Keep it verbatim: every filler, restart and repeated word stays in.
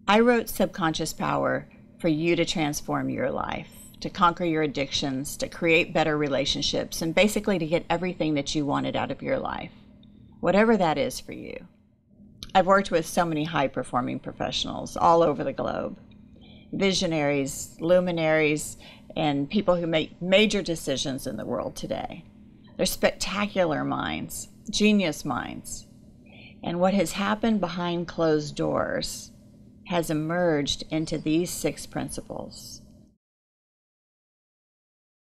I wrote Subconscious Power for you to transform your life, to conquer your addictions, to create better relationships, and basically to get everything that you wanted out of your life, whatever that is for you. I've worked with so many high-performing professionals all over the globe, visionaries, luminaries, and people who make major decisions in the world today. They're spectacular minds, genius minds. And what has happened behind closed doors has emerged into these six principles.